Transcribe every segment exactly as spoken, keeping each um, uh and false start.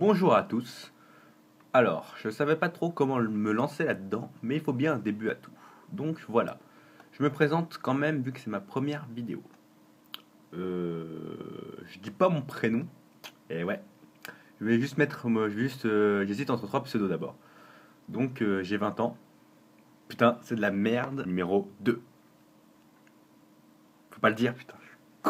Bonjour à tous. Alors, je savais pas trop comment me lancer là-dedans, mais il faut bien un début à tout. Donc voilà, je me présente quand même vu que c'est ma première vidéo. Euh, je dis pas mon prénom, et ouais, je vais juste mettre, moi, je vais juste, euh, j'hésite entre trois pseudos d'abord. Donc euh, j'ai vingt ans. Putain, c'est de la merde. Numéro deux. Faut pas le dire, putain.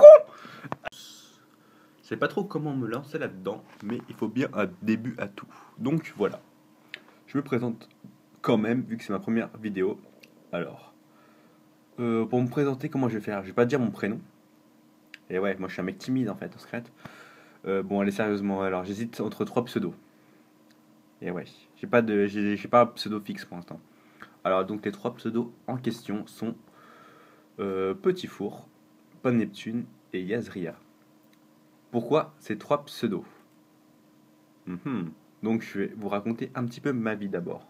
Je sais pas trop comment me lancer là-dedans, mais il faut bien un début à tout. Donc voilà, je me présente quand même, vu que c'est ma première vidéo. Alors, euh, pour me présenter, comment je vais faire? Je vais pas dire mon prénom. Et ouais, moi je suis un mec timide en fait, en secret. Euh, bon, allez, sérieusement, alors j'hésite entre trois pseudos. Et ouais, j'ai pas de, j'ai j'ai pas un pseudo fixe pour l'instant. Alors, donc les trois pseudos en question sont euh, Petit Four, Pomme Neptune et Yazria. Pourquoi ces trois pseudos? Mhm. Donc je vais vous raconter un petit peu ma vie d'abord.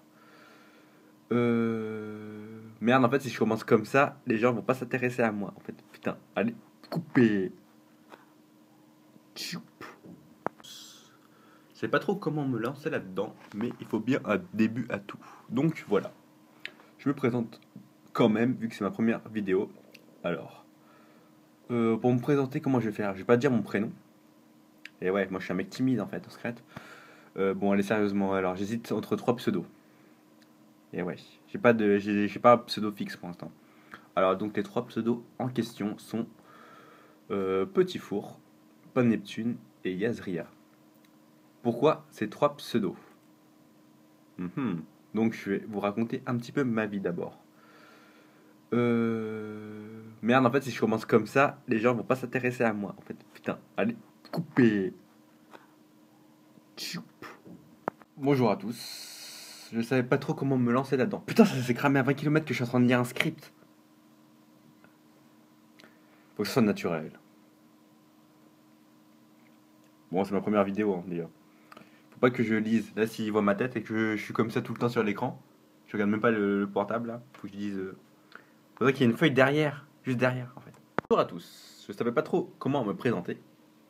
Euh... Merde, en fait, si je commence comme ça, les gens vont pas s'intéresser à moi. En fait, putain, allez, coupez. Tchoup. Je sais pas trop comment me lancer là-dedans, mais il faut bien un début à tout. Donc voilà, je me présente quand même, vu que c'est ma première vidéo. Alors, euh, pour me présenter, comment je vais faire? Je vais pas dire mon prénom. Et ouais, moi je suis un mec timide en fait, en secret. Euh, bon, allez, sérieusement, alors j'hésite entre trois pseudos. Et ouais, j'ai pas de, j'ai j'ai pas un pseudo fixe pour l'instant. Alors donc les trois pseudos en question sont euh, Petit Four, Pomme Neptune et Yazria. Pourquoi ces trois pseudos? Mhm. Donc je vais vous raconter un petit peu ma vie d'abord. Euh... Merde, en fait, si je commence comme ça, les gens vont pas s'intéresser à moi. En fait, putain, allez, coupez. Tchoup. Bonjour à tous. Je savais pas trop comment me lancer là-dedans. Putain, ça s'est cramé à vingt kilomètres que je suis en train de lire un script. Faut que ce soit naturel. Bon, c'est ma première vidéo, hein, d'ailleurs. Faut pas que je lise. Là, s'ils voient ma tête et que je, je suis comme ça tout le temps sur l'écran, je regarde même pas le, le portable, là. Faut que je dise. Euh... Faudrait qu'il y ait une feuille derrière. Juste derrière, en fait. Bonjour à tous. Je savais pas trop comment me présenter.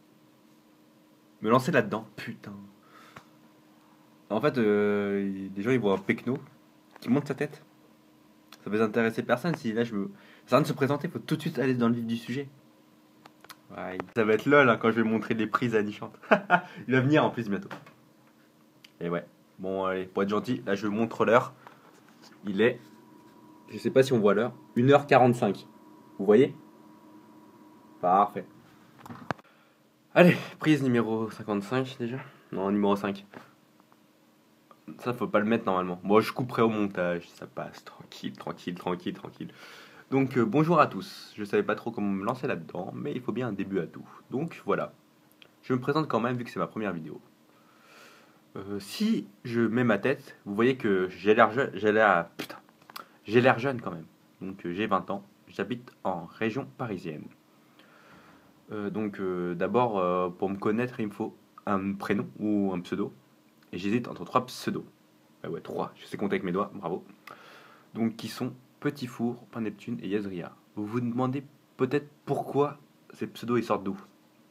Me lancer là-dedans. Putain. En fait, euh, les gens ils voient un pecno qui monte sa tête. Ça va intéresser personne si là je me. Ça vient de se présenter, faut tout de suite aller dans le vif du sujet. Ouais, ça va être lol hein, quand je vais montrer les prises à Nichante. Il va venir en plus bientôt. Et ouais. Bon, allez, pour être gentil, là je montre l'heure. Il est. Je sais pas si on voit l'heure. une heure quarante-cinq. Vous voyez? Parfait. Allez, prise numéro cinquante-cinq déjà. Non, numéro cinq. Ça, faut pas le mettre normalement. Moi, je couperai au montage. Ça passe tranquille, tranquille, tranquille, tranquille. Donc, euh, bonjour à tous. Je savais pas trop comment me lancer là-dedans, mais il faut bien un début à tout. Donc, voilà. Je me présente quand même, vu que c'est ma première vidéo. Euh, si je mets ma tête, vous voyez que j'ai l'air jeune. J'ai l'air. Putain. J'ai l'air jeune quand même. Donc, euh, j'ai vingt ans. J'habite en région parisienne. Euh, donc, euh, d'abord, euh, pour me connaître, il me faut un prénom ou un pseudo. Et j'hésite entre trois pseudos. Ah ouais, trois. Je sais compter avec mes doigts. Bravo. Donc, qui sont Petit Four, Pain Neptune et Yazria. Vous vous demandez peut-être pourquoi ces pseudos ils sortent d'où?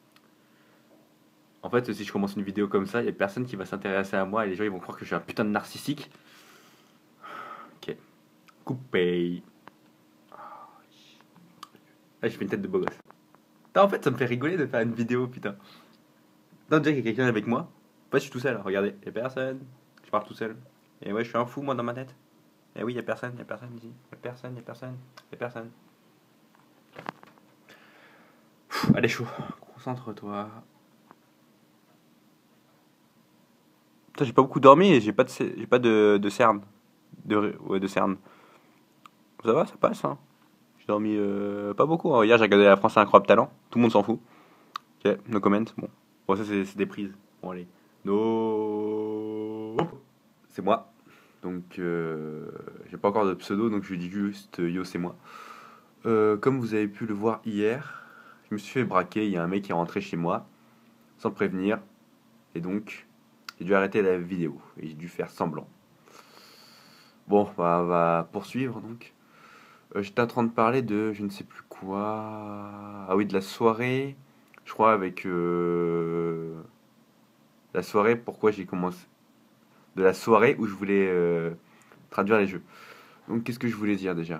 En fait, si je commence une vidéo comme ça, il n'y a personne qui va s'intéresser à moi et les gens ils vont croire que je suis un putain de narcissique. Ok. Coupé. Ah, j'ai fait une tête de beau gosse. Putain, en fait, ça me fait rigoler de faire une vidéo, putain. Non, déjà qu'il y a quelqu'un avec moi. En fait, je suis tout seul. Regardez, il n'y a personne. Je parle tout seul. Et ouais, je suis un fou, moi, dans ma tête. Et oui, il n'y a personne, il n'y a personne ici. Il n'y a personne, il n'y a personne. Il n'y a personne. Pff, allez, chaud. Concentre-toi. Putain, j'ai pas beaucoup dormi et j'ai pas de, j'ai pas de, de cerne. De, ouais, de cerne. Ça va, ça passe, hein. J'ai dormi euh, pas beaucoup, hein. Hier, j'ai regardé La France a Incroyable Talent. Tout le monde s'en fout. Ok, no comment. Bon, bon ça, c'est c'est des prises. Bon, allez. No. C'est moi. Donc, euh, j'ai pas encore de pseudo, donc je dis juste euh, yo, c'est moi. Euh, comme vous avez pu le voir hier, je me suis fait braquer. Il y a un mec qui est rentré chez moi sans prévenir. Et donc, j'ai dû arrêter la vidéo. Et j'ai dû faire semblant. Bon, bah, on va poursuivre donc. Euh, j'étais en train de parler de je ne sais plus quoi. Ah oui, de la soirée, je crois, avec euh, la soirée, pourquoi j'ai commencé. De la soirée où je voulais euh, traduire les jeux. Donc qu'est-ce que je voulais dire déjà?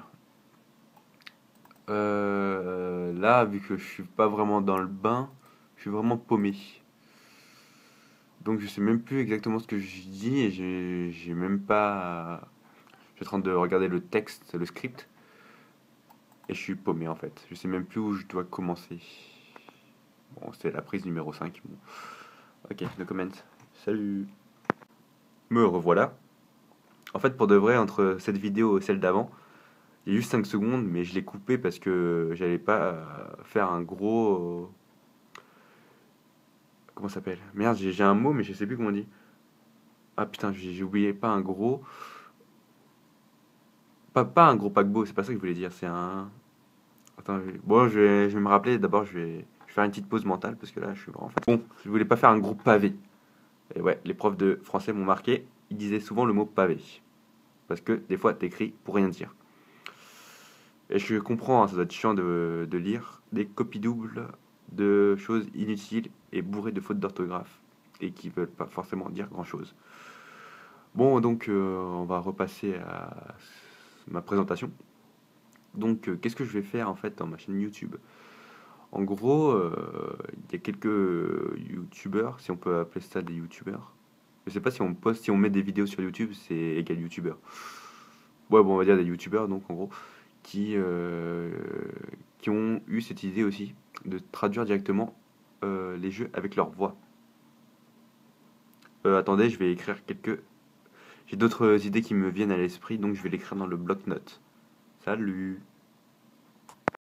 Euh, Là, vu que je suis pas vraiment dans le bain, je suis vraiment paumé. Donc je sais même plus exactement ce que je dis et j'ai j'ai même pas. Je suis en train de regarder le texte, le script, et je suis paumé en fait. Je sais même plus où je dois commencer. Bon, c'est la prise numéro cinq. Bon. Ok, no comment. Salut. Me revoilà. En fait, pour de vrai, entre cette vidéo et celle d'avant, il y a juste cinq secondes, mais je l'ai coupé parce que j'allais pas euh, faire un gros. euh, Comment ça s'appelle? Merde, j'ai j'ai un mot, mais je sais plus comment on dit. Ah putain, j'ai j'ai oublié, pas un gros. Pas, pas un gros paquebot, c'est pas ça que je voulais dire, c'est un. Attends, je- bon, je vais, je vais me rappeler, d'abord je vais, je vais faire une petite pause mentale parce que là je suis vraiment fatigué. Bon, je voulais pas faire un gros pavé. Et ouais, les profs de français m'ont marqué, ils disaient souvent le mot pavé. Parce que des fois t'écris pour rien dire. Et je comprends, hein, ça doit être chiant de, de lire des copies doubles de choses inutiles et bourrées de fautes d'orthographe et qui veulent pas forcément dire grand chose. Bon, donc euh, on va repasser à ma présentation. Donc, euh, qu'est-ce que je vais faire en fait dans ma chaîne YouTube? En gros, euh, il y a quelques YouTubeurs, si on peut appeler ça des YouTubeurs. Je sais pas si on poste, si on met des vidéos sur YouTube, c'est égal YouTubeur. Ouais, bon, on va dire des YouTubeurs, donc en gros, qui, euh, qui ont eu cette idée aussi de traduire directement euh, les jeux avec leur voix. Euh, attendez, je vais écrire quelques. J'ai d'autres idées qui me viennent à l'esprit, donc je vais l'écrire dans le bloc-notes. Salut!